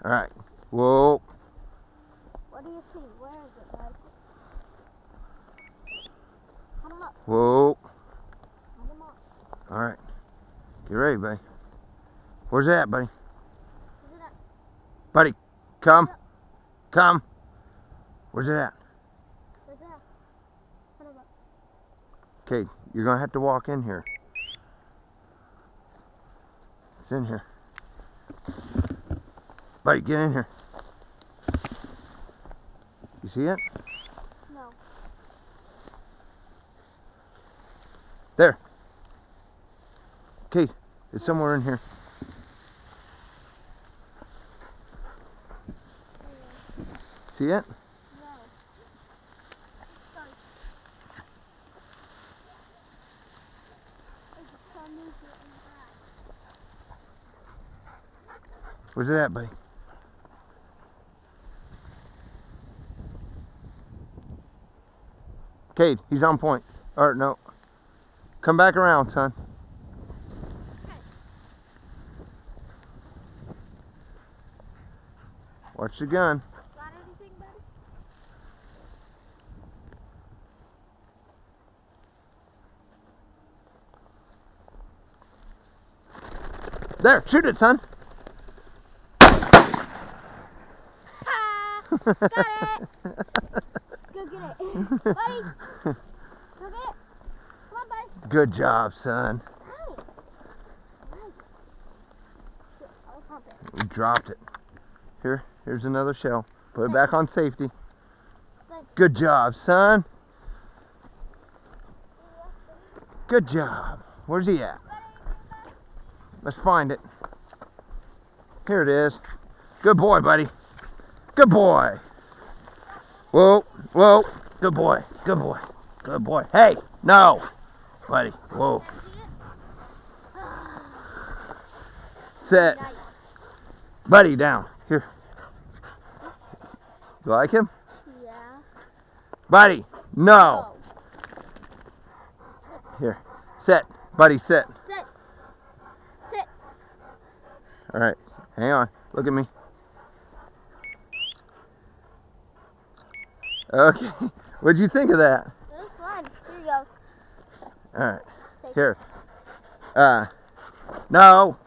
Alright. Whoa. What do you see? Where is it, bud? Hunt him up. Whoa. Hunt him up. Alright. Get ready, buddy. Where's it at, buddy? Where's it at? Buddy, come. Come. Where's it at? Where's it at? Hunt him up. Okay, you're going to have to walk in here. It's in here. Buddy, get in here. You see it? No. There. Okay, it's somewhere in here. See it? No. Sorry. I just saw movement in the back. Where's it at, buddy? Cade, he's on point. Or no. Come back around, son. Watch the gun. Got anything, buddy? There, shoot it, son. Got it! Go get it. Buddy! Go get it. Come on, buddy. Good job, son. Nice. Nice. Shit, I'll pump it. We dropped it. Here's another shell. Put it back on safety. Good job, son. Good job. Where's he at? Let's find it. Here it is. Good boy, buddy. Good boy. Whoa, whoa. Good boy. Good boy. Good boy. Hey, no. Buddy, whoa. Set. Buddy, down. Here. You like him? Yeah. Buddy, no. Here. Set. Buddy, set. Sit. Sit. Alright. Hang on. Look at me. Okay. What'd you think of that? It was fun. Here you go. Alright. Take Here. No.